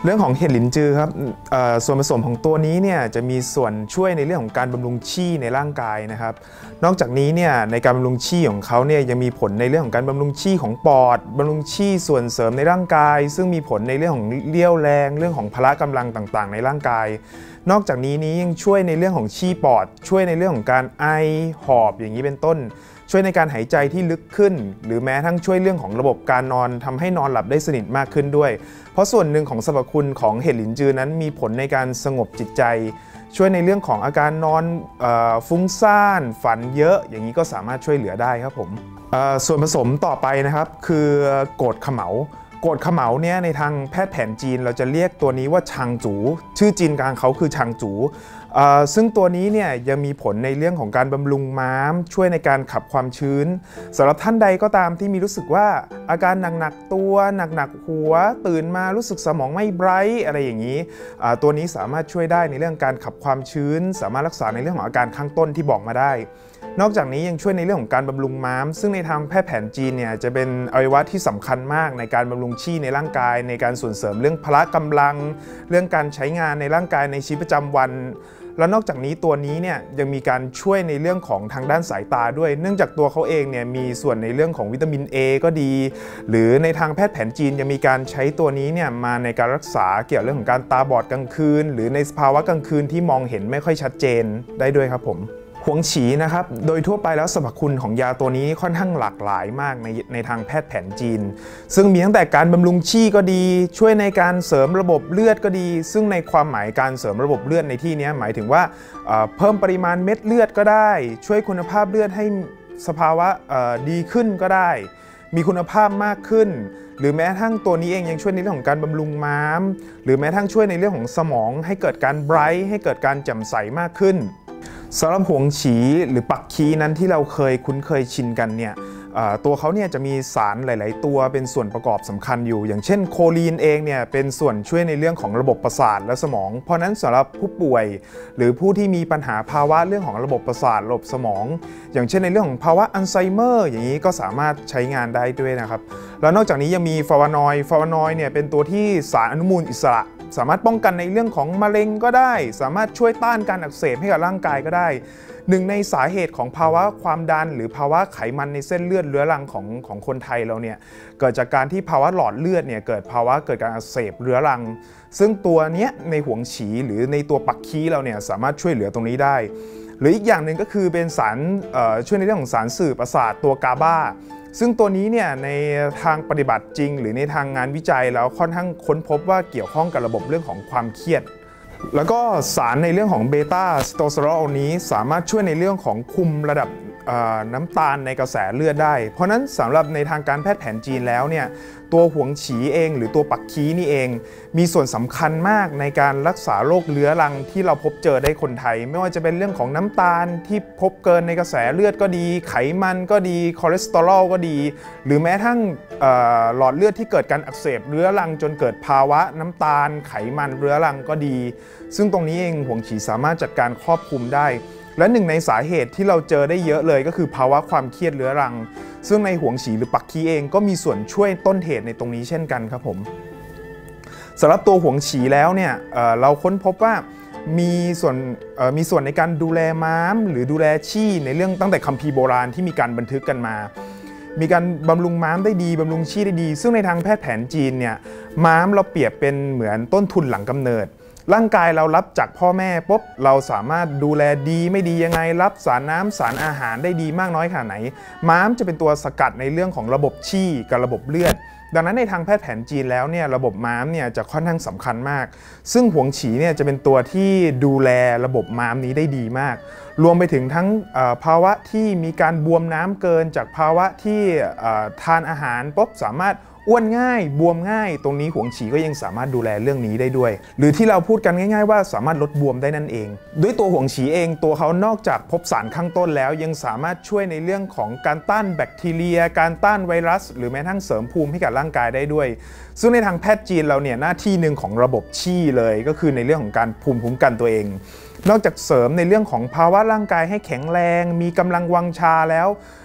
เรื่องของเห็ดหลินจือครับส่วนผสมของตัวนี้เนี่ยจะมีส่วนช่วยในเรื่องของการบำรุงชี่ในร่างกายนะครับนอกจากนี้เนี่ยในการบำรุงชี่ของเขาเนี่ยยังมีผลในเรื่องของการบำรุงชี่ของปอดบำรุงชี่ส่วนเสริมในร่างกายซึ่งมีผลในเรื่องของเรี่ยวแรงเรื่องของพละกำลังต่างๆในร่างกายนอกจากนี้ยังช่วยในเรื่องของชี่ปอดช่วยในเรื่องของการไอหอบอย่างนี้เป็นต้นช่วยในการหายใจที่ลึกขึ้นหรือแม้ทั้งช่วยเรื่องของระบบการนอนทำให้นอนหลับได้สนิทมากขึ้นด้วยเพราะส่วนหนึ่งของสรรพคุณของเห็ดหลินจือนั้นมีผลในการสงบจิตใจช่วยในเรื่องของอาการนอนฟุ้งซ่านฝันเยอะอย่างนี้ก็สามารถช่วยเหลือได้ครับผมส่วนผสมต่อไปนะครับคือโกดเขมาโกดเขมาเนี่ยในทางแพทย์แผนจีนเราจะเรียกตัวนี้ว่าชางจูชื่อจีนกลางเขาคือชางจูซึ่งตัวนี้เนี่ยยังมีผลในเรื่องของการบำรุงม้ามช่วยในการขับความชื้นสำหรับท่านใดก็ตามที่มีรู้สึกว่าอาการหนักๆตัวหนักๆหัวตื่นมารู้สึกสมองไม่ไบรท์อะไรอย่างนี้ตัวนี้สามารถช่วยได้ในเรื่องการขับความชื้นสามารถรักษาในเรื่องของอาการข้างต้นที่บอกมาได้นอกจากนี้ยังช่วยในเรื่องของการบำรุงม้ามซึ่งในทางแพทย์แผนจีนเนี่ยจะเป็นอวัยวะที่สำคัญมากในการบำรุงชี่ในร่างกายในการส่งเสริมเรื่องพละกำลังเรื่องการใช้งานในร่างกายในชีวิตประจำวันแล้วนอกจากนี้ตัวนี้เนี่ยยังมีการช่วยในเรื่องของทางด้านสายตาด้วยเนื่องจากตัวเขาเองเนี่ยมีส่วนในเรื่องของวิตามิน A ก็ดีหรือในทางแพทย์แผนจีนยังมีการใช้ตัวนี้เนี่ยมาในการรักษาเกี่ยวกับเรื่องของการตาบอดกลางคืนหรือในสภาวะกลางคืนที่มองเห็นไม่ค่อยชัดเจนได้ด้วยครับผมหวงฉีนะครับโดยทั่วไปแล้วสรรพคุณของยาตัวนี้ค่อนข้างหลากหลายมากในทางแพทย์แผนจีนซึ่งมีตั้งแต่การบำรุงชี่ก็ดีช่วยในการเสริมระบบเลือดก็ดีซึ่งในความหมายการเสริมระบบเลือดในที่นี้หมายถึงว่าเพิ่มปริมาณเม็ดเลือดก็ได้ช่วยคุณภาพเลือดให้สภาวะดีขึ้นก็ได้มีคุณภาพมากขึ้นหรือแม้ทั้งตัวนี้เองยังช่วยในเรื่องของการบำรุงม้ามหรือแม้ทั้งช่วยในเรื่องของสมองให้เกิดการไบรท์ให้เกิดการแจ่มใสมากขึ้นสำหรับหวงฉีหรือปักคีนั้นที่เราเคยคุ้นเคยชินกันเนี่ยตัวเขาเนี่ยจะมีสารหลายๆตัวเป็นส่วนประกอบสำคัญอยู่อย่างเช่นโคลีนเองเนี่ยเป็นส่วนช่วยในเรื่องของระบบประสาทและสมองเพราะนั้นสำหรับผู้ป่วยหรือผู้ที่มีปัญหาภาวะเรื่องของระบบประสาทระบบสมองอย่างเช่นในเรื่องของภาวะอัลไซเมอร์อย่างนี้ก็สามารถใช้งานได้ด้วยนะครับแล้วนอกจากนี้ยังมีฟลาวานอยด์เนี่ยเป็นตัวที่สารอนุมูลอิสระสามารถป้องกันในเรื่องของมะเร็งก็ได้สามารถช่วยต้านการอักเสบให้กับร่างกายก็ได้หนึ่งในสาเหตุของภาวะความดันหรือภาวะไขมันในเส้นเลือดเรื้อรังของคนไทยเราเนี่ยเกิดจากการที่ภาวะหลอดเลือดเนี่ยเกิดการอักเสบเรื้อรังซึ่งตัวนี้ในหวงฉีหรือในตัวปักคีเราเนี่ยสามารถช่วยเหลือตรงนี้ได้หรืออีกอย่างหนึ่งก็คือเป็นสารช่วยในเรื่องของสารสื่อประสาทตัวกาบาซึ่งตัวนี้เนี่ยในทางปฏิบัติจริงหรือในทางงานวิจัยแล้วค่อนข้างค้นพบว่าเกี่ยวข้องกับระบบเรื่องของความเครียดแล้วก็สารในเรื่องของเบต้าสโตสเตอโรลนี้สามารถช่วยในเรื่องของคุมระดับน้ำตาลในกระแสเลือดได้เพราะนั้นสำหรับในทางการแพทย์แผนจีนแล้วเนี่ยตัวหวงฉีเองหรือตัวปักคีนี่เองมีส่วนสำคัญมากในการรักษาโรคเรื้อรังที่เราพบเจอได้คนไทยไม่ว่าจะเป็นเรื่องของน้ำตาลที่พบเกินในกระแสเลือดก็ดีไขมันก็ดีคอเลสเตอรอลก็ดีหรือแม้ทั้งหลอดเลือดที่เกิดการอักเสบเรื้อรังจนเกิดภาวะน้ำตาลไขมันเรื้อรังก็ดีซึ่งตรงนี้เองหวงฉีสามารถจัดการครอบคลุมได้และหนึ่งในสาเหตุที่เราเจอได้เยอะเลยก็คือภาวะความเครียดเรื้อรังซึ่งในหวงฉีหรือปักคีเองก็มีส่วนช่วยต้นเหตุในตรงนี้เช่นกันครับผมสำหรับตัวหวงฉีแล้วเนี่ยเราค้นพบว่ามีส่วนในการดูแลม้ามหรือดูแลชี่ในเรื่องตั้งแต่คัมภีร์โบราณที่มีการบันทึกกันมามีการบำรุงม้ามได้ดีบำรุงชี่ได้ดีซึ่งในทางแพทย์แผนจีนเนี่ยม้ามเราเปรียบเป็นเหมือนต้นทุนหลังกำเนิดร่างกายเรารับจากพ่อแม่ปุ๊บเราสามารถดูแลดีไม่ดียังไงรับสารน้ำสารอาหารได้ดีมากน้อยขนาดไหนม้ามจะเป็นตัวสกัดในเรื่องของระบบชี่กับระบบเลือดดังนั้นในทางแพทย์แผนจีนแล้วเนี่ยระบบม้ามเนี่ยจะค่อนข้างสำคัญมากซึ่งหวงฉีเนี่ยจะเป็นตัวที่ดูแลระบบม้ามนี้ได้ดีมากรวมไปถึงทั้งภาวะที่มีการบวมน้ำเกินจากภาวะที่ทานอาหารปุ๊บสามารถอ้วนง่ายบวมง่ายตรงนี้หวงฉีก็ยังสามารถดูแลเรื่องนี้ได้ด้วยหรือที่เราพูดกันง่ายๆว่าสามารถลดบวมได้นั่นเองด้วยตัวหวงฉีเองตัวเขานอกจากพบสารข้างต้นแล้วยังสามารถช่วยในเรื่องของการต้านแบคทีเรียการต้านไวรัสหรือแม้ทั้งเสริมภูมิให้กับร่างกายได้ด้วยซึ่งในทางแพทย์จีนเราเนี่ยหน้าที่หนึ่งของระบบชี่เลยก็คือในเรื่องของการภูมิคุ้มกันตัวเองนอกจากเสริมในเรื่องของภาวะร่างกายให้แข็งแรงมีกำลังวังชาแล้ว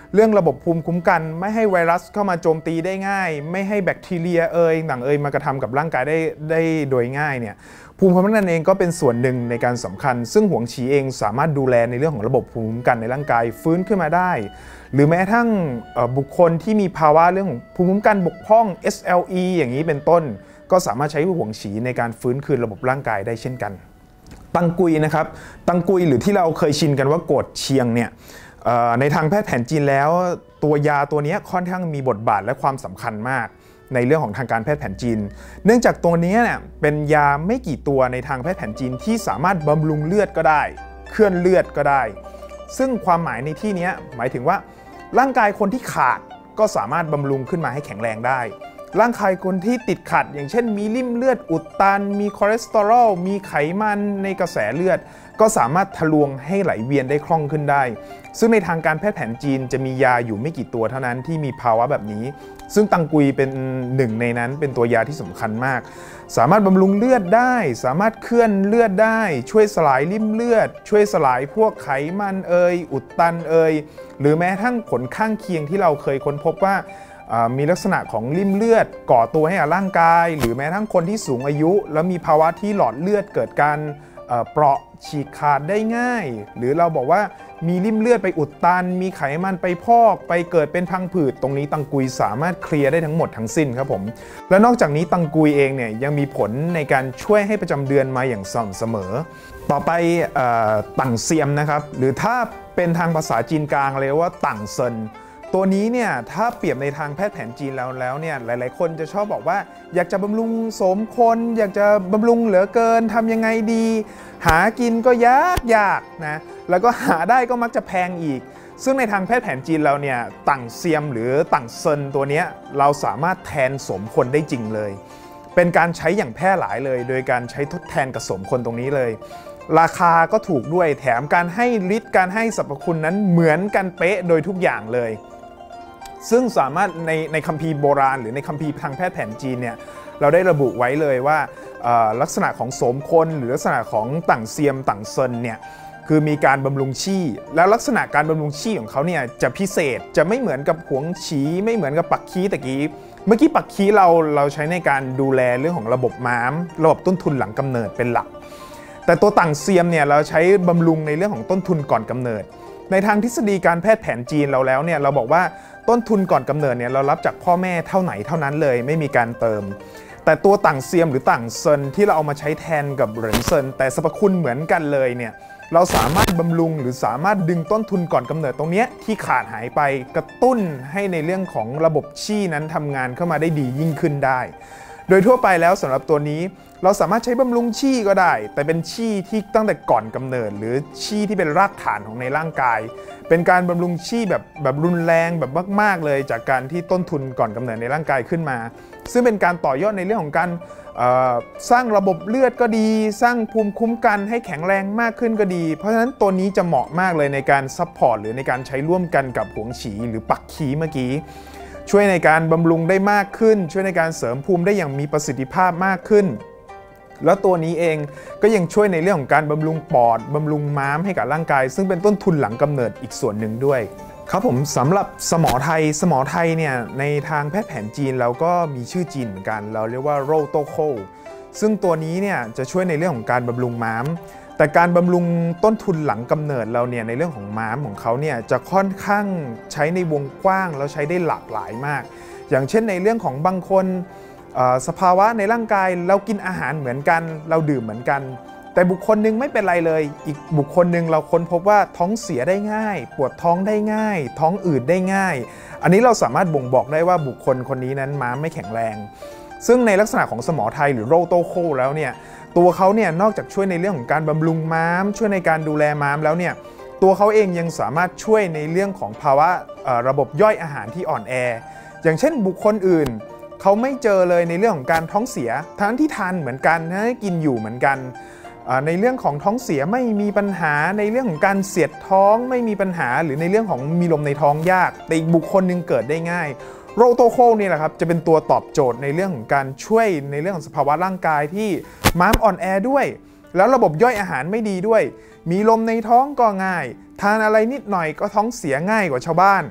เรื่องระบบภูมิคุ้มกันไม่ให้ไวรัสเข้ามาโจมตีได้ง่ายไม่ให้แบคทีเรียหนังมากระทำกับร่างกายได้โดยง่ายเนี่ยภูมิคุ้มกันเองก็เป็นส่วนหนึ่งในการสำคัญซึ่งหวงฉีเองสามารถดูแลในเรื่องของระบบภูมิคุ้มกันในร่างกายฟื้นขึ้นมาได้หรือแม้กระทั่งบุคคลที่มีภาวะเรื่องของภูมิคุ้มกันบกพร่อง SLE อย่างนี้เป็นต้นก็สามารถใช้หวงฉีในการฟื้นคืนระบบร่างกายได้เช่นกันตังกุยนะครับตังกุยหรือที่เราเคยชินกันว่าโกดเชียงเนี่ยในทางแพทย์แผนจีนแล้วตัวยาตัวนี้ค่อนข้างมีบทบาทและความสำคัญมากในเรื่องของทางการแพทย์แผนจีนเนื่องจากตัวนี้เนี่ยเป็นยาไม่กี่ตัวในทางแพทย์แผนจีนที่สามารถบำรุงเลือดก็ได้เคลื่อนเลือดก็ได้ซึ่งความหมายในที่นี้หมายถึงว่าร่างกายคนที่ขาดก็สามารถบำรุงขึ้นมาให้แข็งแรงได้ร่างกายคนที่ติดขัดอย่างเช่นมีริ่มเลือดอุดตันมีคอเลสเตอรอลมีไขมันในกระแสเลือดก็สามารถทะลวงให้ไหลเวียนได้คล่องขึ้นได้ซึ่งในทางการแพทย์แผนจีนจะมียาอยู่ไม่กี่ตัวเท่านั้นที่มีภาวะแบบนี้ซึ่งตังกุยเป็นหนึ่งในนั้นเป็นตัวยาที่สำคัญมากสามารถบำรุงเลือดได้สามารถเคลื่อนเลือดได้ช่วยสลายริ่มเลือดช่วยสลายพวกไขมันอุดตันหรือแม้ทั้งผลข้างเคียงที่เราเคยค้นพบว่ามีลักษณะของริ่มเลือดก่อตัวให้กับร่างกายหรือแม้ทั้งคนที่สูงอายุแล้วมีภาวะที่หลอดเลือดเกิดการเปราะฉีกขาดได้ง่ายหรือเราบอกว่ามีริ่มเลือดไปอุดตันมีไขมันไปพอกไปเกิดเป็นพังผืดตรงนี้ตังกุยสามารถเคลียร์ได้ทั้งหมดทั้งสิ้นครับผมและนอกจากนี้ตังกุยเองเนี่ยยังมีผลในการช่วยให้ประจำเดือนมาอย่างสม่ำเสมอต่อไปตั่งเซียมนะครับหรือถ้าเป็นทางภาษาจีนกลางเรียกว่าตั่งเซินตัวนี้เนี่ยถ้าเปรียบในทางแพทย์แผนจีนแล้วเนี่ยหลายๆคนจะชอบบอกว่าอยากจะบำรุงโสมคนอยากจะบำรุงเหลือเกินทำยังไงดีหากินก็ยากนะแล้วก็หาได้ก็มักจะแพงอีกซึ่งในทางแพทย์แผนจีนเราเนี่ยตั่งเซียมหรือตั่งเซินตัวนี้เราสามารถแทนโสมคนได้จริงเลยเป็นการใช้อย่างแพร่หลายเลยโดยการใช้ทดแทนกับโสมคนตรงนี้เลยราคาก็ถูกด้วยแถมการให้ฤทธิ์การให้สรรพคุณนั้นเหมือนกันเป๊ะโดยทุกอย่างเลยซึ่งสามารถในคัมภีร์โบราณหรือในคัมภีร์ทางแพทย์แผนจีนเนี่ยเราได้ระบุไว้เลยว่าลักษณะของโสมคนหรือลักษณะของตั่งเซียมตั่งเซินเนี่ยคือมีการบำรุงชี่แล้วลักษณะการบำรุงชี่ของเขาเนี่ยจะพิเศษจะไม่เหมือนกับหวงฉีไม่เหมือนกับปักคีตะกี้เมื่อกี้ปักคีเราใช้ในการดูแลเรื่องของระบบม้ามระบบต้นทุนหลังกำเนิดเป็นหลักแต่ตัวตั่งเซียมเนี่ยเราใช้บำรุงในเรื่องของต้นทุนก่อนกำเนิดในทางทฤษฎีการแพทย์แผนจีนเราแล้วเนี่ยเราบอกว่าต้นทุนก่อนกำเนิดเนี่ยเรารับจากพ่อแม่เท่าไหนเท่านั้นเลยไม่มีการเติมแต่ตัวตั่งเซียมหรือตั่งเซินที่เราเอามาใช้แทนกับเหรินเซินแต่สรรพคุณเหมือนกันเลยเนี่ยเราสามารถบำรุงหรือสามารถดึงต้นทุนก่อนกำเนิดตรงนี้ที่ขาดหายไปกระตุ้นให้ในเรื่องของระบบชี่นั้นทำงานเข้ามาได้ดียิ่งขึ้นได้โดยทั่วไปแล้วสำหรับตัวนี้เราสามารถใช้บำรุงชี่ก็ได้แต่เป็นชี่ที่ตั้งแต่ก่อนกำเนิดหรือชี่ที่เป็นรากฐานของในร่างกายเป็นการบำรุงชี่แบบรุนแรงแบบมากๆเลยจากการที่ต้นทุนก่อนกำเนิดในร่างกายขึ้นมาซึ่งเป็นการต่อยอดในเรื่องของการสร้างระบบเลือดก็ดีสร้างภูมิคุ้มกันให้แข็งแรงมากขึ้นก็ดีเพราะฉะนั้นตัวนี้จะเหมาะมากเลยในการซัพพอร์ตหรือในการใช้ร่วมกันกับหวงฉีหรือปักคีเมื่อกี้ช่วยในการบำรุงได้มากขึ้นช่วยในการเสริมภูมิได้อย่างมีประสิทธิภาพมากขึ้นแล้วตัวนี้เองก็ยังช่วยในเรื่องของการบำรุงปอดบำรุงม้ามให้กับร่างกายซึ่งเป็นต้นทุนหลังกำเนิดอีกส่วนหนึ่งด้วยครับผมสำหรับสมอไทยเนี่ยในทางแพทย์แผนจีนเราก็มีชื่อจีนเหมือนกันเราเรียกว่าโรโตโคซึ่งตัวนี้เนี่ยจะช่วยในเรื่องของการบำรุงม้ามแต่การบำรุงต้นทุนหลังกำเนิดเราเนี่ยในเรื่องของม้ามของเขาเนี่ยจะค่อนข้างใช้ในวงกว้างแล้วใช้ได้หลากหลายมากอย่างเช่นในเรื่องของบางคนสภาวะในร่างกายเรากินอาหารเหมือนกันเราดื่มเหมือนกันแต่บุคคลหนึ่งไม่เป็นไรเลยอีกบุคคลหนึ่งเราค้นพบว่าท้องเสียได้ง่ายปวดท้องได้ง่ายท้องอืดได้ง่ายอันนี้เราสามารถบ่งบอกได้ว่าบุคคลคนนี้นั้นม้ามไม่แข็งแรงซึ่งในลักษณะของสมอไทยหรือโรโตโคแล้วเนี่ยตัวเขาเนี่ยนอกจากช่วยในเรื่องของการบำรุงม้ามช่วยในการดูแลม้ามแล้วเนี่ยตัวเขาเองยังสามารถช่วยในเรื่องของภาวะระบบย่อยอาหารที่อ่อนแออย่างเช่นบุคคลอื่นเขาไม่เจอเลยในเรื่องของการท้องเสียทั้งที่ทานเหมือนกันทั้งที่กินอยู่เหมือนกันในเรื่องของท้องเสียไม่มีปัญหาในเรื่องของการเสียดท้องไม่มีปัญหาหรือในเรื่องของมีลมในท้องยากแต่อีกบุคคลหนึ่งเกิดได้ง่ายโรโตโคนี่แหละครับจะเป็นตัวตอบโจทย์ในเรื่องของการช่วยในเรื่องของสภาวะร่างกายที่ม้ามอ่อนแอด้วยแล้วระบบย่อยอาหารไม่ดีด้วยมีลมในท้องก็ง่ายทานอะไรนิดหน่อยก็ท้องเสียง่ายกว่าชาวบ้าน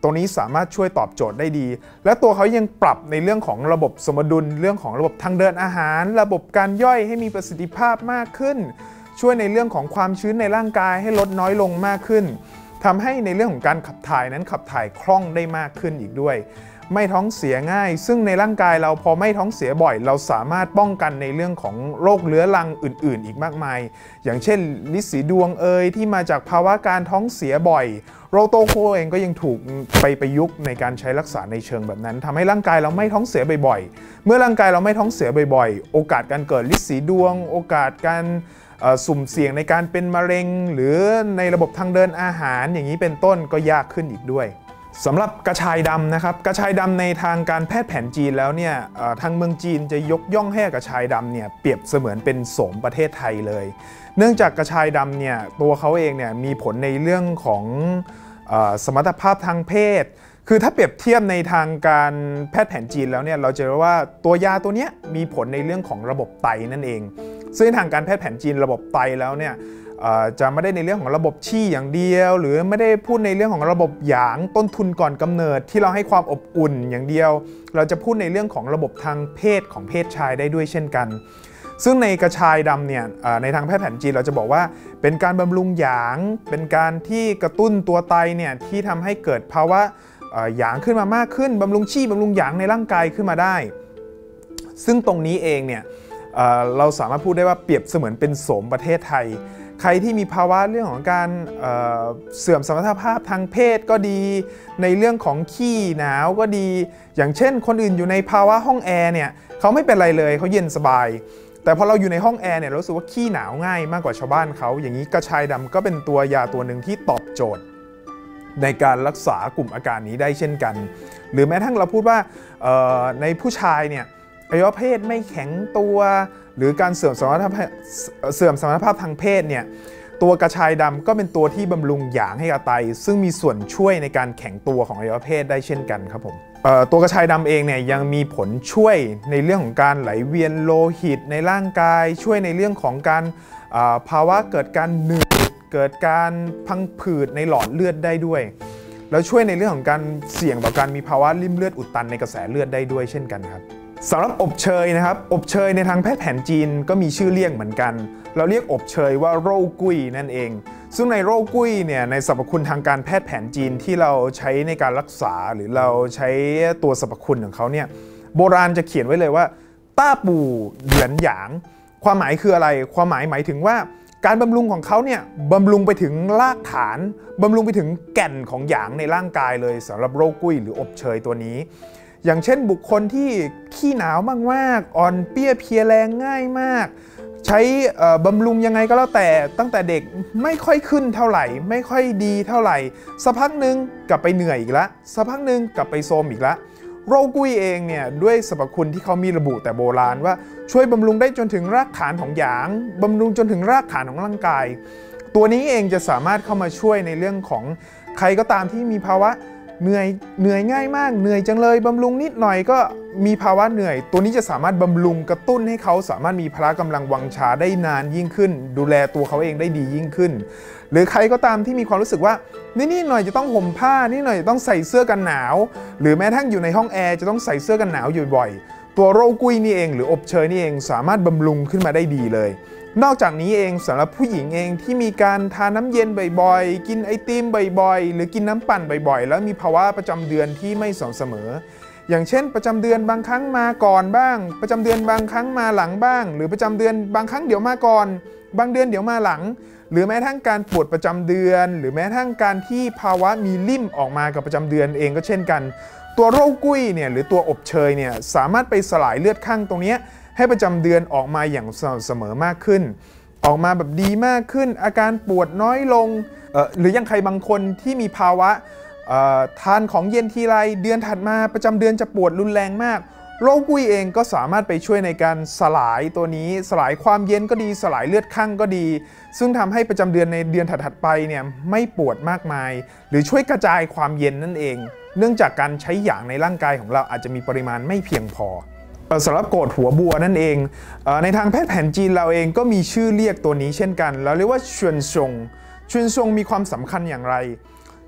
ตรงนี้สามารถช่วยตอบโจทย์ได้ดีและตัวเขายังปรับในเรื่องของระบบสมดุลเรื่องของระบบทางเดินอาหารระบบการย่อยให้มีประสิทธิภาพมากขึ้นช่วยในเรื่องของความชื้นในร่างกายให้ลดน้อยลงมากขึ้นทำให้ในเรื่องของการขับถ่ายนั้นขับถ่ายคล่องได้มากขึ้นอีกด้วยไม่ท้องเสียง่ายซึ่งในร่างกายเราพอไม่ท้องเสียบ่อยเราสามารถป้องกันในเรื่องของโรคเรื้อรังอื่นๆอีกมากมายอย่างเช่นลินสีดวงที่มาจากภาวะการท้องเสียบ่อยโรโตโคเองก็ยังถูกไปประยุกต์ในการใช้รักษาในเชิงแบบนั้นทำให้ร่างกายเราไม่ท้องเสียบ่อยๆเมื่อร่างกายเราไม่ท้องเสียบ่อยๆโอกาสการเกิดลินสีดวงโอกาสการสุ่มเสี่ยงในการเป็นมะเร็งหรือในระบบทางเดินอาหารอย่างนี้เป็นต้นก็ยากขึ้นอีกด้วยสำหรับกระชายดำนะครับกระชายดำในทางการแพทย์แผนจีนแล้วเนี่ยทางเมืองจีนจะยกย่องให้กระชายดำเนี่ยเปรียบเสมือนเป็นโสมประเทศไทยเลยเนื่องจากกระชายดำเนี่ยตัวเขาเองเนี่ยมีผลในเรื่องของสมรรถภาพทางเพศคือถ้าเปรียบเทียบในทางการแพทย์แผนจีนแล้วเนี่ยเราจะรู้ว่าตัวยาตัวนี้มีผลในเรื่องของระบบไตนั่นเองซึ่งทางการแพทย์แผนจีนระบบไตแล้วเนี่ยจะไม่ได้ในเรื่องของระบบชี่อย่างเดียวหรือไม่ได้พูดในเรื่องของระบบหยางต้นทุนก่อนกำเนิดที่เราให้ความอบอุ่นอย่างเดียวเราจะพูดในเรื่องของระบบทางเพศของเพศชายได้ด้วยเช่นกันซึ่งในกระชายดำเนี่ยในทางแพทย์แผนจีนเราจะบอกว่าเป็นการบำรุงหยางเป็นการที่กระตุ้นตัวไตเนี่ยที่ทำให้เกิดภาวะหยางขึ้นมามากขึ้นบำรุงชี่บำรุงหยางในร่างกายขึ้นมาได้ซึ่งตรงนี้เองเนี่ยเราสามารถพูดได้ว่าเปรียบเสมือนเป็นโสมประเทศไทยใครที่มีภาวะเรื่องของการเสื่อมสมรรถภาพทางเพศก็ดีในเรื่องของขี้หนาวก็ดีอย่างเช่นคนอื่นอยู่ในภาวะห้องแอร์เนี่ยเขาไม่เป็นไรเลยเขาเย็นสบายแต่พอเราอยู่ในห้องแอร์เนี่ยรู้สึกว่าขี้หนาวง่ายมากกว่าชาวบ้านเขาอย่างนี้กระชายดำก็เป็นตัวยาตัวหนึ่งที่ตอบโจทย์ในการรักษากลุ่มอาการนี้ได้เช่นกันหรือแม้ทั้งเราพูดว่าในผู้ชายเนี่ยอวัยวะเพศไม่แข็งตัวหรือการเสื่อมสมรรถภาพทางเพศเนี่ยตัวกระชายดำก็เป็นตัวที่บำรุงหยางให้กับไตซึ่งมีส่วนช่วยในการแข็งตัวของอวัยวะเพศได้เช่นกันครับผมตัวกระชายดำเองเนี่ยยังมีผลช่วยในเรื่องของการไหลเวียนโลหิตในร่างกายช่วยในเรื่องของการภาวะเกิดการหนืดเกิดการพังผืดในหลอดเลือดได้ด้วยแล้วช่วยในเรื่องของการเสี่ยงต่อการมีภาวะริ่มเลือดอุดตันในกระแสเลือดได้ด้วยเช่นกันครับสำหรับอบเชยนะครับอบเชยในทางแพทย์แผนจีนก็มีชื่อเรียกเหมือนกันเราเรียกอบเชยว่าโรกุ้ยนั่นเองซึ่งในโรกุ้ยเนี่ยในสรรพคุณทางการแพทย์แผนจีนที่เราใช้ในการรักษาหรือเราใช้ตัวสรรพคุณของเขาเนี่ยโบราณจะเขียนไว้เลยว่าต้าปูเหรียญหยางความหมายคืออะไรความหมายถึงว่าการบำรุงของเขาเนี่ยบำรุงไปถึงรากฐานบำรุงไปถึงแก่นของหยางในร่างกายเลยสำหรับโรกุ้ยหรืออบเชยตัวนี้อย่างเช่นบุคคลที่ขี้หนาวมากๆอ่อนเปี้ยเพลียแรงง่ายมากใช้บำรุงยังไงก็แล้วแต่ตั้งแต่เด็กไม่ค่อยขึ้นเท่าไหร่ไม่ค่อยดีเท่าไหร่สักพักหนึ่งกลับไปเหนื่อยอีกแล้วสักพักหนึ่งกลับไปโทรมอีกแล้วโรกุ้ยเองเนี่ยด้วยสรรพคุณที่เขามีระบุแต่โบราณว่าช่วยบำรุงได้จนถึงรากฐานของหยางบำรุงจนถึงรากฐานของร่างกายตัวนี้เองจะสามารถเข้ามาช่วยในเรื่องของใครก็ตามที่มีภาวะเหนื่อยง่ายมากเหนื่อยจังเลยบำรุงนิดหน่อยก็มีภาวะเหนื่อยตัวนี้จะสามารถบำรุงกระตุ้นให้เขาสามารถมีพละกำลังวังชาได้นานยิ่งขึ้นดูแลตัวเขาเองได้ดียิ่งขึ้นหรือใครก็ตามที่มีความรู้สึกว่านี่หน่อยจะต้องห่มผ้านี่หน่อยจะต้องใส่เสื้อกันหนาวหรือแม้ทั้งอยู่ในห้องแอร์จะต้องใส่เสื้อกันหนาวอยู่บ่อยตัวโรกุ้ยนี่เองหรืออบเชยนี่เองสามารถบำรุงขึ้นมาได้ดีเลยนอกจากนี้เองสำหรับผู้หญิงเองที่มีการทานน้ำเย็นบ่อยๆกินไอติมบ่อยๆหรือกินน้ำปั่นบ่อยๆแล้วมีภาวะประจำเดือนที่ไม่สม่ำเสมออย่างเช่นประจำเดือนบางครั้งมาก่อนบ้างประจำเดือนบางครั้งมาหลังบ้างหรือประจำเดือนบางครั้งเดี๋ยวมาก่อนบางเดือนเดี๋ยวมาหลังหรือแม้ทั้งการปวดประจำเดือนหรือแม้ทั้งการที่ภาวะมีริ่มออกมากับประจำเดือนเองก็เช่นกันตัวโรกุ้ยเนี่ยหรือตัวอบเชยเนี่ยสามารถไปสลายเลือดข้างตรงนี้ให้ประจำเดือนออกมาอย่างสม่ำเสมอมากขึ้นออกมาแบบดีมากขึ้นอาการปวดน้อยลงหรืออย่างใครบางคนที่มีภาวะทานของเย็นทีไรเดือนถัดมาประจำเดือนจะปวดรุนแรงมากโรกุ้ยเองก็สามารถไปช่วยในการสลายตัวนี้สลายความเย็นก็ดีสลายเลือดข้างก็ดีซึ่งทำให้ประจำเดือนในเดือนถัดๆไปเนี่ยไม่ปวดมากมายหรือช่วยกระจายความเย็นนั่นเองเนื่องจากการใช้หยางในร่างกายของเราอาจจะมีปริมาณไม่เพียงพอสำหรับโกรธหัวบัวนั่นเองในทางแพทย์แผนจีนเราเองก็มีชื่อเรียกตัวนี้เช่นกันเราเรียกว่าเฉียนซงมีความสำคัญอย่างไร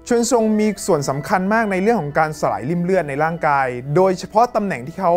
ชวนซงมีส่วนสำคัญมากในเรื่องของการสลายริ่มเลือดในร่างกายโดยเฉพาะตำแหน่งที่เขา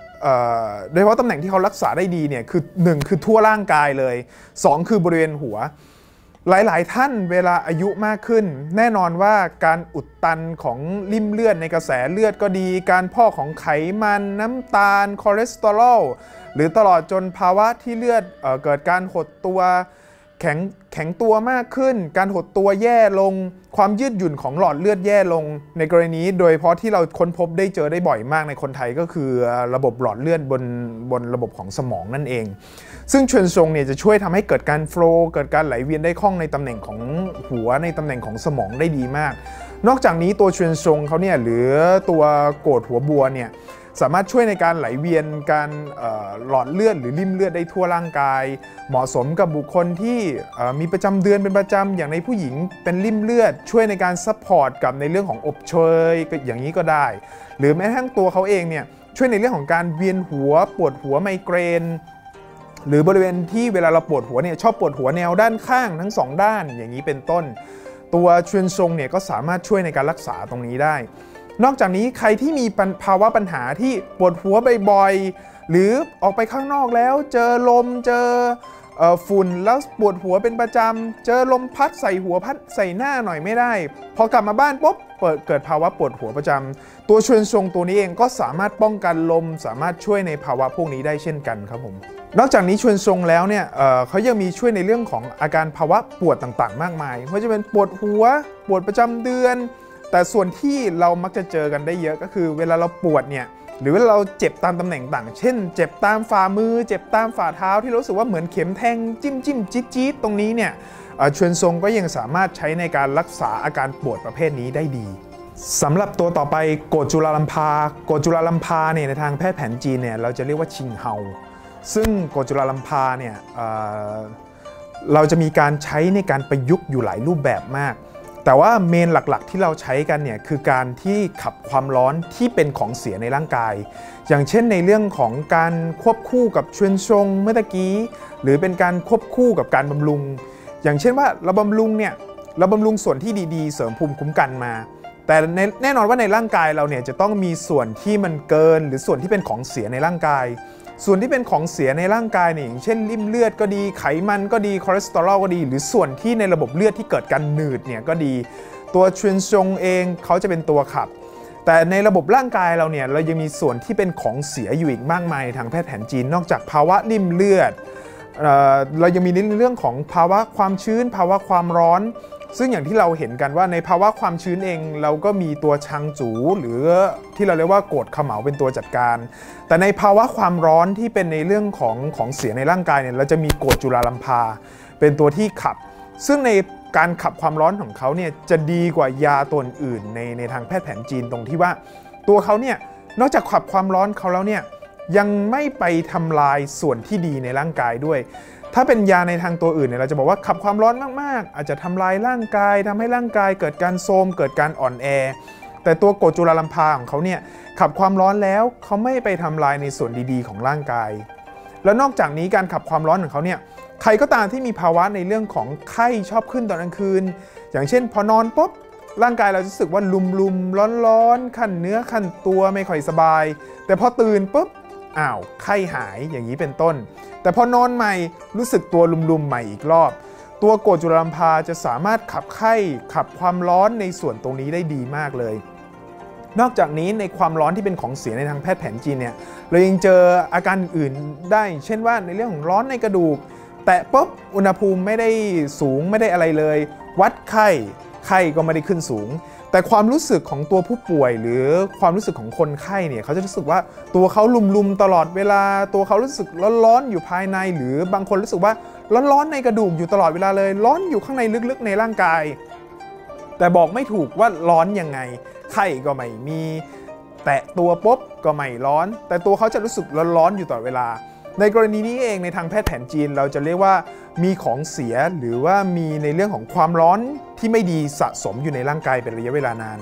รักษาได้ดีเนี่ยคือ1คือทั่วร่างกายเลย2คือบริเวณหัวหลายๆท่านเวลาอายุมากขึ้นแน่นอนว่าการอุดตันของริ่มเลือดในกระแสเลือดก็ดีการพอกของไขมันน้ำตาลคอเลสเตอรอลหรือตลอดจนภาวะที่เลือดเกิดการหดตัวแข็งตัวมากขึ้นการหดตัวแย่ลงความยืดหยุ่นของหลอดเลือดแย่ลงในกรณีโดยเฉพาะที่เราค้นพบได้เจอได้บ่อยมากในคนไทยก็คือระบบหลอดเลือดบนระบบของสมองนั่นเองซึ่งชวนซงเนี่ยจะช่วยทำให้เกิดการโฟลว์เกิดการไหลเวียนได้คล่องในตำแหน่งของหัวในตำแหน่งของสมองได้ดีมากนอกจากนี้ตัวชวนซงเขาเนี่ยหรือตัวโกรธหัวบัวเนี่ยสามารถช่วยในการไหลเวียนการหลอดเลือดหรือริ่มเลือดได้ทั่วร่างกายเหมาะสมกับบุคคลที่มีประจำเดือนเป็นประจำอย่างในผู้หญิงเป็นริ่มเลือดช่วยในการซัพพอร์ตกับในเรื่องของอบเชยอย่างนี้ก็ได้หรือแม้กระทั่งตัวเขาเองเนี่ยช่วยในเรื่องของการเวียนหัวปวดหัวไมเกรนหรือบริเวณที่เวลาเราปวดหัวเนี่ยชอบปวดหัวแนวด้านข้างทั้ง2ด้านอย่างนี้เป็นต้นตัวชวนซงเนี่ยก็สามารถช่วยในการรักษาตรงนี้ได้นอกจากนี้ใครที่มีภาวะปัญหาที่ปวดหัวบ่อยๆหรือออกไปข้างนอกแล้วเจอลมเจอฝุ่นแล้วปวดหัวเป็นประจำเจอลมพัดใส่หัวพัดใส่หน้าหน่อยไม่ได้พอกลับมาบ้านปุ๊บเกิดภาวะปวดหัวประจำตัวชวนซงตัวนี้เองก็สามารถป้องกันลมสามารถช่วยในภาวะพวกนี้ได้เช่นกันครับผมนอกจากนี้ชวนซงแล้วเนี่ยเขายังมีช่วยในเรื่องของอาการภาวะปวดต่างๆมากมายไม่ว่าจะเป็นปวดหัวปวดประจำเดือนแต่ส่วนที่เรามักจะเจอกันได้เยอะก็คือเวลาเราปวดเนี่ยหรือเวลาเราเจ็บตามตำแหน่งต่างเช่นเจ็บตามฝ่ามือเจ็บตามฝ่าเท้าที่รู้สึกว่าเหมือนเข็มแทงจิ้มจี๊ดตรงนี้เนี่ยชวนซงก็ยังสามารถใช้ในการรักษาอาการปวดประเภทนี้ได้ดีสำหรับตัวต่อไปโกรธจุลาลัมพาโกรธจุลาลัมพาเนี่ยในทางแพทย์แผนจีนเนี่ยเราจะเรียกว่าชิงเฮาซึ่งโกรธจุลาลัมพาเนี่ยเราจะมีการใช้ในการประยุกต์อยู่หลายรูปแบบมากแต่ว่าเมนหลักๆที่เราใช้กันเนี่ยคือการที่ขับความร้อนที่เป็นของเสียในร่างกายอย่างเช่นในเรื่องของการควบคู่กับชวนซงเมื่อตะกี้หรือเป็นการควบคู่กับการบำรุงอย่างเช่นว่าเราบำรุงเนี่ยเราบำรุงส่วนที่ดีๆเสริมภูมิคุ้มกันมาแต่แน่นอนว่าในร่างกายเราเนี่ยจะต้องมีส่วนที่มันเกินหรือส่วนที่เป็นของเสียในร่างกายส่วนที่เป็นของเสียในร่างกายเนี่ยอย่างเช่นริ่มเลือดก็ดีไขมันก็ดีคอเลสเตอรอลก็ดีหรือส่วนที่ในระบบเลือดที่เกิดการหนืดเนี่ยก็ดีตัวชวนซงเองเขาจะเป็นตัวขับแต่ในระบบร่างกายเราเนี่ยเรายังมีส่วนที่เป็นของเสียอยู่อีกมากมายทางแพทย์แผนจีนนอกจากภาวะริ่มเลือดเรายังมีในเรื่องของภาวะความชื้นภาวะความร้อนซึ่งอย่างที่เราเห็นกันว่าในภาวะความชื้นเองเราก็มีตัวชังจูหรือที่เราเรียกว่าโกรธเขม่าเป็นตัวจัดการแต่ในภาวะความร้อนที่เป็นในเรื่องของเสียในร่างกายเนี่ยเราจะมีโกรธจุลาลัมพาเป็นตัวที่ขับซึ่งในการขับความร้อนของเขาเนี่ยจะดีกว่ายาตัวอื่นในทางแพทย์แผนจีนตรงที่ว่าตัวเขาเนี่ยนอกจากขับความร้อนเขาแล้วเนี่ยยังไม่ไปทำลายส่วนที่ดีในร่างกายด้วยถ้าเป็นยาในทางตัวอื่นเนี่ยเราจะบอกว่าขับความร้อนมากๆอาจจะทำลายร่างกายทำให้ร่างกายเกิดการโทรมเกิดการอ่อนแอแต่ตัวโกรธจุลาลัมพาของเขาเนี่ยขับความร้อนแล้วเขาไม่ไปทำลายในส่วนดีๆของร่างกายแล้วนอกจากนี้การขับความร้อนของเขาเนี่ยใครก็ตามที่มีภาวะในเรื่องของไข้ชอบขึ้นตอนกลางคืนอย่างเช่นพอนอนปุ๊บร่างกายเราจะรู้สึกว่าลุมๆร้อนๆขั้นเนื้อขั้นตัวไม่ค่อยสบายแต่พอตื่นปุ๊บอ้าวไข้หายอย่างนี้เป็นต้นแต่พอนอนใหม่รู้สึกตัวลุมๆใหม่อีกรอบตัวโกรธจุลาลัมพาจะสามารถขับไข้ขับความร้อนในส่วนตรงนี้ได้ดีมากเลยนอกจากนี้ในความร้อนที่เป็นของเสียในทางแพทย์แผนจีนเนี่ยเรายังเจออาการอื่นได้เช่นว่าในเรื่องของร้อนในกระดูกแต่ปุ๊บอุณหภูมิไม่ได้สูงไม่ได้อะไรเลยวัดไข้ก็ไม่ได้ขึ้นสูงแต่ความรู้สึกของตัวผู้ป่วยหรือความรู้สึกของคนไข้เนี่ยเขาจะรู้สึกว่าตัวเขาลุมตลอดเวลาตัวเขารู้สึกร้อนอยู่ภายในหรือบางคนรู้สึกว่าร้อนในกระดูกอยู่ตลอดเวลาเลยร้อนอยู่ข้างในลึกๆในร่างกายแต่บอกไม่ถูกว่าร้อนยังไงไข้ก็ไม่มีแตะตัวปุ๊บก็ไม่ร้อนแต่ตัวเขาจะรู้สึกร้อนอยู่ตลอดเวลาในกรณีนี้เองในทางแพทย์แผนจีนเราจะเรียกว่ามีของเสียหรือว่ามีในเรื่องของความร้อนที่ไม่ดีสะสมอยู่ในร่างกายเป็นระยะเวลานาน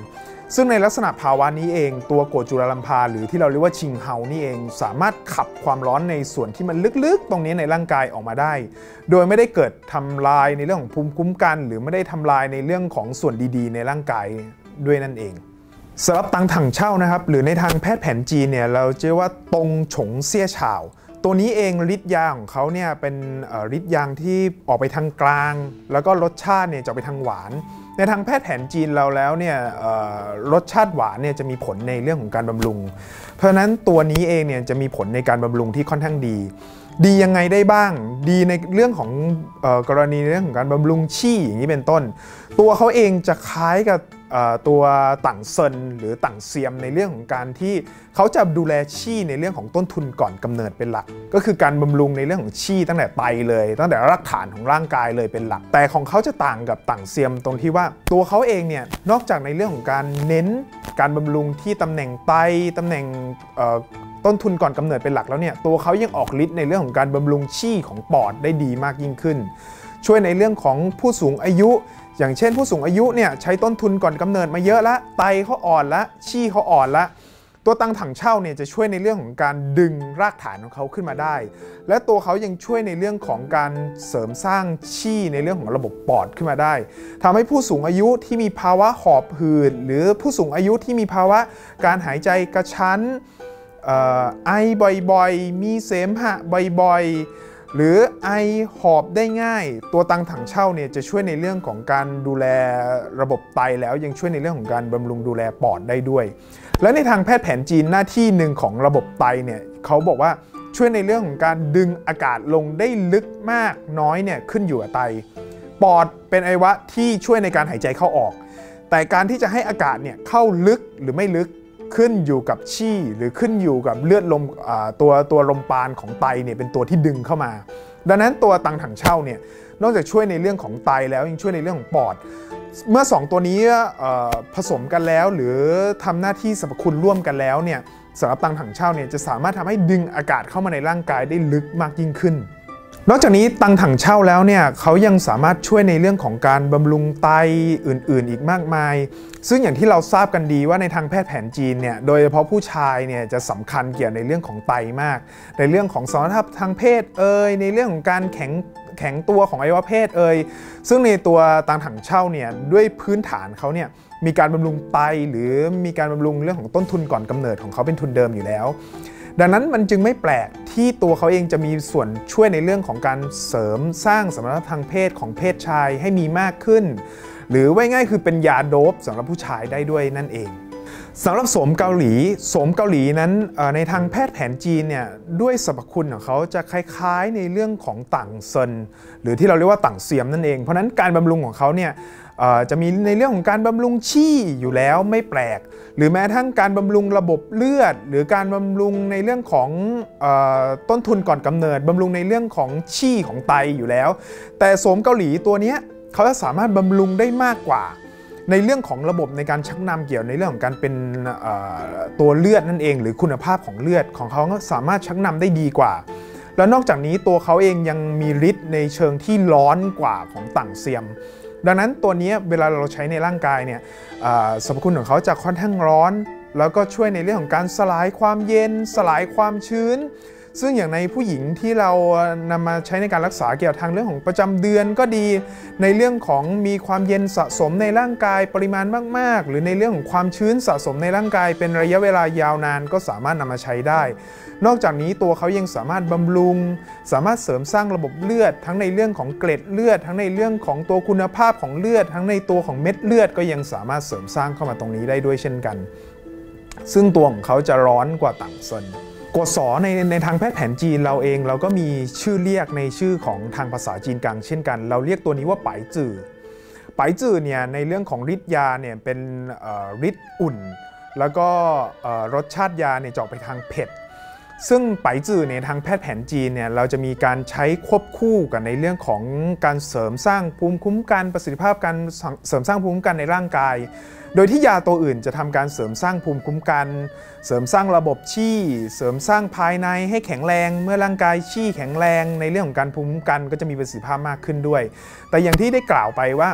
ซึ่งในลักษณะภาวะนี้เองตัวโกรธจุลลัมพาหรือที่เราเรียกว่าชิงเฮานี่เองสามารถขับความร้อนในส่วนที่มันลึกๆตรงนี้ในร่างกายออกมาได้โดยไม่ได้เกิดทำลายในเรื่องของภูมิคุ้มกันหรือไม่ได้ทำลายในเรื่องของส่วนดีๆในร่างกายด้วยนั่นเองสำหรับตังถังเช่านะครับหรือในทางแพทย์แผนจีนเนี่ยเราเรียกว่าตงฉงเซี่ยฉาวตัวนี้เองฤทธิ์ยาของเขาเนี่ยเป็นฤทธิ์ยาที่ออกไปทางกลางแล้วก็รสชาติเนี่ยจะไปทางหวานในทางแพทย์แผนจีนเราแล้วเนี่ยรสชาติหวานเนี่ยจะมีผลในเรื่องของการบำรุงเพราะฉะนั้นตัวนี้เองเนี่ยจะมีผลในการบำรุงที่ค่อนข้างดียังไงได้บ้างดีในเรื่องของกรณีเรื่องของการบำรุงชี่อย่างนี้เป็นต้นตัวเขาเองจะคล้ายกับตัวตั่งเซินหรือตั่งเซียมในเรื่องของการที่เขาจะดูแลชี่ในเรื่องของต้นทุนก่อนกำเนิดเป็นหลักก็คือการบำรุงในเรื่องของชี่ตั้งแต่ไตเลยตั้งแต่รากฐานของร่างกายเลยเป็นหลักแต่ของเขาจะต่างกับตั่งเซียมตรงที่ว่าตัวเขาเองเนี่ยนอกจากในเรื่องของการเน้นการบำรุงที่ตำแหน่งไตตำแหน่งต้นทุนก่อนกำเนิดเป็นหลักแล้วเนี่ยตัวเขายังออกฤทธิ์ในเรื่องของการบำรุงชี่ของปอดได้ดีมากยิ่งขึ้นช่วยในเรื่องของผู้สูงอายุอย่างเช่นผู้สูงอายุเนี่ยใช้ต้นทุนก่อนกำเนิดมาเยอะละไตเขาอ่อนละชี่เขาอ่อนละตัวตังถังเช่าเนี่ยจะช่วยในเรื่องของการดึงรากฐานของเขาขึ้นมาได้และตัวเขายังช่วยในเรื่องของการเสริมสร้างชี่ในเรื่องของระบบปอดขึ้นมาได้ทำให้ผู้สูงอายุที่มีภาวะหอบหืดหรือผู้สูงอายุที่มีภาวะการหายใจกระชั้นไอบ่อยๆมีเสมหะบ่อยๆหรือไอหอบได้ง่ายตัวตังถังเช่าเนี่ยจะช่วยในเรื่องของการดูแลระบบไตแล้วยังช่วยในเรื่องของการบำรุงดูแลปอดได้ด้วยและในทางแพทย์แผนจีนหน้าที่หนึ่งของระบบไตเนี่ยเขาบอกว่าช่วยในเรื่องของการดึงอากาศลงได้ลึกมากน้อยเนี่ยขึ้นอยู่กับไตปอดเป็นอวัยวะที่ช่วยในการหายใจเข้าออกแต่การที่จะให้อากาศเนี่ยเข้าลึกหรือไม่ลึกขึ้นอยู่กับชี่หรือขึ้นอยู่กับเลือดลมตัวลมปราณของไตเนี่ยเป็นตัวที่ดึงเข้ามาดังนั้นตัวตังถังเช่าเนี่ยนอกจากช่วยในเรื่องของไตแล้วยังช่วยในเรื่องของปอดเมื่อ2ตัวนี้ผสมกันแล้วหรือทำหน้าที่สรรพคุณร่วมกันแล้วเนี่ยสำหรับตังถังเช่าเนี่ยจะสามารถทำให้ดึงอากาศเข้ามาในร่างกายได้ลึกมากยิ่งขึ้นนอกจากนี้ตังถังเช่าแล้วเนี่ยเขายังสามารถช่วยในเรื่องของการบำรุงไตอื่นๆอีกมากมายซึ่งอย่างที่เราทราบกันดีว่าในทางแพทย์แผนจีนเนี่ยโดยเฉพาะผู้ชายเนี่ยจะสำคัญเกี่ยวในเรื่องของไตมากในเรื่องของสมรรถภาพทางเพศในเรื่องของการแข็งตัวของอวัยวะเพศซึ่งในตัวตังถังเช่าเนี่ยด้วยพื้นฐานเขาเนี่ยมีการบำรุงไตหรือมีการบำรุงเรื่องของต้นทุนก่อนกำเนิดของเขาเป็นทุนเดิมอยู่แล้วดังนั้นมันจึงไม่แปลกที่ตัวเขาเองจะมีส่วนช่วยในเรื่องของการเสริมสร้างสมรรถภาพทางเพศของเพศชายให้มีมากขึ้นหรือว่าง่ายคือเป็นยาโดปสำหรับผู้ชายได้ด้วยนั่นเองสำหรับโสมเกาหลีนั้นในทางแพทย์แผนจีนเนี่ยด้วยสรรพคุณของเขาจะคล้ายๆในเรื่องของตั่งเซินหรือที่เราเรียกว่าตั่งเซียมนั่นเองเพราะนั้นการบำรุงของเขาเนี่ยจะมีในเรื่องของการบำรุงชี่อยู่แล้วไม่แปลกหรือแม้ทั้งการบำรุงระบบเลือดหรือการบำรุงในเรื่องของต้นทุนก่อนกำเนิดบำรุงในเรื่องของชี่ของไตอยู่แล้วแต่โสมเกาหลีตัวนี้เขาจะสามารถบำรุงได้มากกว่าในเรื่องของระบบในการชักนำเกี่ยวในเรื่องของการเป็นตัวเลือดนั่นเองหรือคุณภาพของเลือดของเขาสามารถชักนำได้ดีกว่าแล้วนอกจากนี้ตัวเขาเองยังมีฤทธิ์ในเชิงที่ร้อนกว่าของตั่งเซียมดังนั้นตัวนี้เวลาเราใช้ในร่างกายเนี่ยสรรพคุณของเขาจะค่อนข้างร้อนแล้วก็ช่วยในเรื่องของการสลายความเย็นสลายความชื้นซึ่งอย่างในผู้หญิงที่เรานำมาใช้ในการรักษาเกี่ยวกับทางเรื่องของประจำเดือนก็ดีในเรื่องของมีความเย็นสะสมในร่างกายปริมาณมากๆหรือในเรื่องของความชื้นสะสมในร่างกายเป็นระยะเวลายาวนานก็สามารถนำมาใช้ได้นอกจากนี้ตัวเขายังสามารถบำรุงสามารถเสริมสร้างระบบเลือดทั้งในเรื่องของเกล็ดเลือดทั้งในเรื่องของตัวคุณภาพของเลือดทั้งในตัวของเม็ดเลือดก็ยังสามารถเสริมสร้างเข้ามาตรงนี้ได้ด้วยเช่นกันซึ่งตัวของเขาจะร้อนกว่าตั่งเซินกฎสอในทางแพทย์แผนจีนเราเองเราก็มีชื่อเรียกในชื่อของทางภาษาจีนกลางเช่นกันเราเรียกตัวนี้ว่าไปจื่อไปจื่อเนี่ยในเรื่องของฤทธิ์ยาเนี่ยเป็นฤทธิ์อุ่นแล้วก็รสชาติยาเนี่ยจะออกไปทางเผ็ดซึ่งไปจื่อในทางแพทย์แผนจีนเนี่ยเราจะมีการใช้ควบคู่กันในเรื่องของการเสริมสร้างภูมิคุ้มกันประสิทธิภาพการเสริมสร้างภูมิคุ้มกันในร่างกายโดยที่ยาตัวอื่นจะทำการเสริมสร้างภูมิคุ้มกันเสริมสร้างระบบชี่เสริมสร้างภายในให้แข็งแรงเมื่อร่างกายชี่แข็งแรงในเรื่องของการภูมิคุ้มกันก็จะมีประสิทธิภาพมากขึ้นด้วยแต่อย่างที่ได้กล่าวไปว่า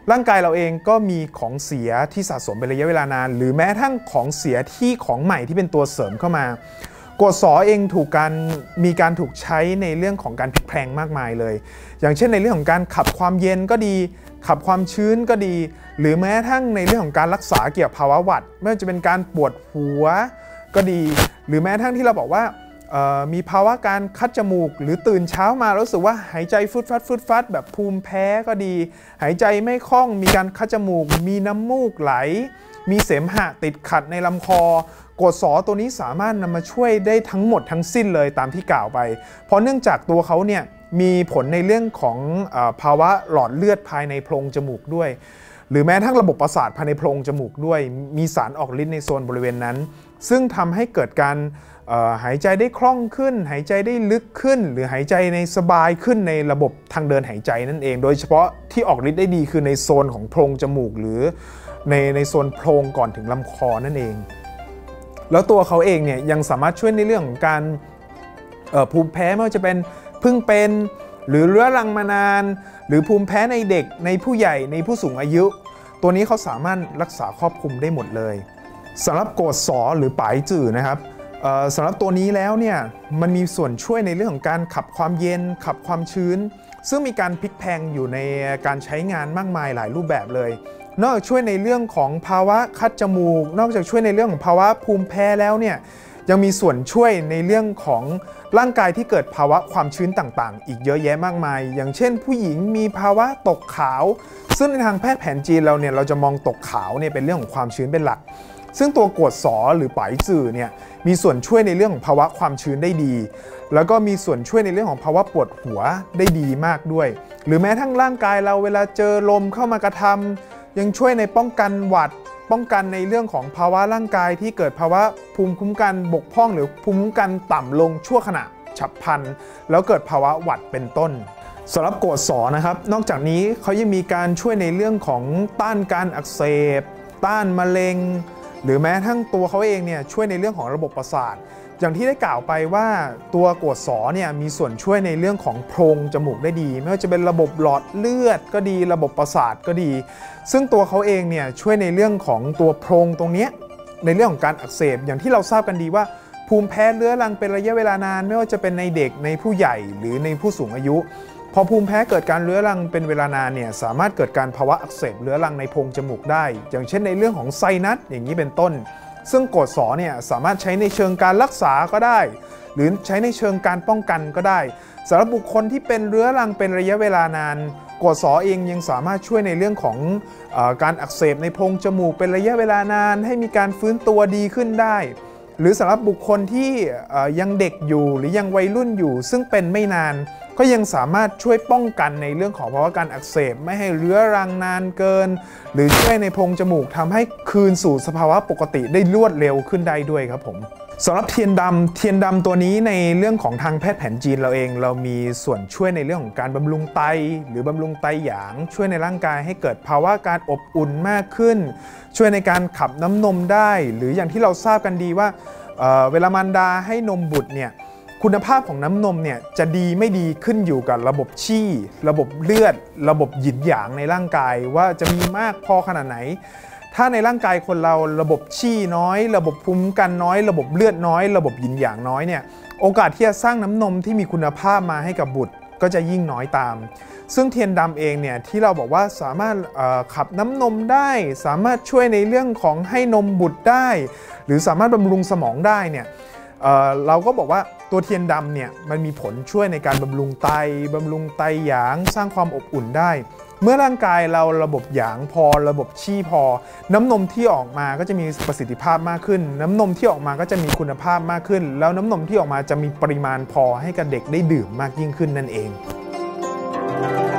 ร่างกายเราเองก็มีของเสียที่สะสมเป็นระยะเวลานานหรือแม้ทั้งของเสียที่ของใหม่ที่เป็นตัวเสริมเข้ามากรดสอเองมีการถูกใช้ในเรื่องของการพลิกแพลงมากมายเลยอย่างเช่นในเรื่องของการขับความเย็นก็ดีขับความชื้นก็ดีหรือแม้ทั้งในเรื่องของการรักษาเกี่ยวกับภาวะหวัดไม่ว่าจะเป็นการปวดหัวก็ดีหรือแม้ทั้งที่เราบอกว่ามีภาวะการคัดจมูกหรือตื่นเช้ามารู้สึกว่าหายใจฟึดฟัดแบบภูมิแพ้ก็ดีหายใจไม่คล่องมีการคัดจมูกมีน้ำมูกไหลมีเสมหะติดขัดในลำคอกรดสอตัวนี้สามารถนำมาช่วยได้ทั้งหมดทั้งสิ้นเลยตามที่กล่าวไปเพราะเนื่องจากตัวเขาเนี่ยมีผลในเรื่องของภาวะหลอดเลือดภายในโพรงจมูกด้วยหรือแม้ทั้งระบบประสาทภายในโพรงจมูกด้วยมีสารออกฤทธิ์ในโซนบริเวณนั้นซึ่งทำให้เกิดการหายใจได้คล่องขึ้นหายใจได้ลึกขึ้นหรือหายใจในสบายขึ้นในระบบทางเดินหายใจนั่นเองโดยเฉพาะที่ออกฤทธิ์ได้ดีคือในโซนของโพรงจมูกหรือในโซนโพรงก่อนถึงลำคอนั่นเองแล้วตัวเขาเองเนี่ยยังสามารถช่วยในเรื่องของการภูมิแพ้ไม่ว่าจะเป็นเพิ่งเป็นหรือเรื้อรังมานานหรือภูมิแพ้ในเด็กในผู้ใหญ่ในผู้สูงอายุตัวนี้เขาสามารถรักษาครอบคลุมได้หมดเลยสำหรับกรดสอหรือป๋ายจื่อนะครับสำหรับตัวนี้แล้วเนี่ยมันมีส่วนช่วยในเรื่องของการขับความเย็นขับความชื้นซึ่งมีการพลิกแพลงอยู่ในการใช้งานมากมายหลายรูปแบบเลยนอกจากช่วยในเรื่องของภาวะคัดจมูกนอกจากช่วยในเรื่องของภาวะภูมิแพ้แล้วเนี่ยยังมีส่วนช่วยในเรื่องของร่างกายที่เกิดภาวะความชื้นต่างๆอีกเยอะแยะมากมายอย่างเช่นผู้หญิงมีภาวะตกขาวซึ่งในทางแพทย์แผนจีนเราจะมองตกขาวเนี่ยเป็นเรื่องของความชื้นเป็นหลักซึ่งตัวกรดสอหรือป๋ายจื่อเนี่ยมีส่วนช่วยในเรื่องของภาวะความชื้นได้ดีแล้วก็มีส่วนช่วยในเรื่องของภาวะปวดหัวได้ดีมากด้วยหรือแม้ทั้งร่างกายเราเวลาเจอลมเข้ามากระทำยังช่วยในป้องกันหวัดป้องกันในเรื่องของภาวะร่างกายที่เกิดภาวะภูมิคุ้มกันบกพร่องหรือภูมิคุ้มกันต่ำลงชั่วขณะฉับพลันแล้วเกิดภาวะหวัดเป็นต้นสำหรับกรดสอนะครับนอกจากนี้เขายังมีการช่วยในเรื่องของต้านการอักเสบต้านมะเร็งหรือแม้ทั้งตัวเขาเองเนี่ยช่วยในเรื่องของระบบประสาทอย่างที่ได้กล่าวไปว่าตัวกรดสอเนี่ยมีส่วนช่วยในเรื่องของโพรงจมูกได้ดีไม่ว่าจะเป็นระบบหลอดเลือดก็ดีระบบประสาทก็ดีซึ่งตัวเขาเองเนี่ยช่วยในเรื่องของตัวโพรงตรงนี้ในเรื่องของการอักเสบอย่างที่เราทราบกันดีว่าภูมิแพ้เรื้อรังเป็นระยะเวลานานไม่ว่าจะเป็นในเด็กในผู้ใหญ่หรือในผู้สูงอายุพอภูมิแพ้เกิดการเรื้อรังเป็นเวลานานเนี่ยสามารถเกิดการภาวะอักเสบเรื้อรังในโพรงจมูกได้อย่างเช่นในเรื่องของไซนัสอย่างนี้เป็นต้นซึ่งกรดสอเนี่ยสามารถใช้ในเชิงการรักษาก็ได้หรือใช้ในเชิงการป้องกันก็ได้สำหรับบุคคลที่เป็นเรื้อรังเป็นระยะเวลานานกรดสอเองยังสามารถช่วยในเรื่องของการอักเสบในโพรงจมูกเป็นระยะเวลานานให้มีการฟื้นตัวดีขึ้นได้หรือสำหรับบุคคลที่ยังเด็กอยู่หรือยังวัยรุ่นอยู่ซึ่งเป็นไม่นานก็ยังสามารถช่วยป้องกันในเรื่องของภาวะการอักเสบไม่ให้เรื้อรังนานเกินหรือช่วยในโพรงจมูกทำให้คืนสู่สภาวะปกติได้รวดเร็วขึ้นได้ด้วยครับผมสำหรับเทียนดำตัวนี้ในเรื่องของทางแพทย์แผนจีนเรามีส่วนช่วยในเรื่องของการบำรุงไตหรือบำรุงไตหยางช่วยในร่างกายให้เกิดภาวะการอบอุ่นมากขึ้นช่วยในการขับน้ำนมได้หรืออย่างที่เราทราบกันดีว่าเวลามารดาให้นมบุตรเนี่ยคุณภาพของน้ำนมเนี่ยจะดีไม่ดีขึ้นอยู่กับระบบชี่ระบบเลือดระบบหยินหยางในร่างกายว่าจะมีมากพอขนาดไหนถ้าในร่างกายคนเราระบบชี่น้อยระบบภูมิคุ้มกันน้อยระบบเลือดน้อยระบบหยินหยางน้อยเนี่ยโอกาสที่จะสร้างน้ำนมที่มีคุณภาพมาให้กับบุตรก็จะยิ่งน้อยตามซึ่งเทียนดำเองเนี่ยที่เราบอกว่าสามารถขับน้ำนมได้สามารถช่วยในเรื่องของให้นมบุตรได้หรือสามารถบำรุงสมองได้เนี่ยเราก็บอกว่าตัวเทียนดำเนี่ยมันมีผลช่วยในการบำรุงไตหยางสร้างความอบอุ่นได้เมื่อร่างกายเราระบบหยางพอระบบชี่พอน้ำนมที่ออกมาก็จะมีประสิทธิภาพมากขึ้นน้ำนมที่ออกมาก็จะมีคุณภาพมากขึ้นแล้วน้ำนมที่ออกมาจะมีปริมาณพอให้กับเด็กได้ดื่มมากยิ่งขึ้นนั่นเอง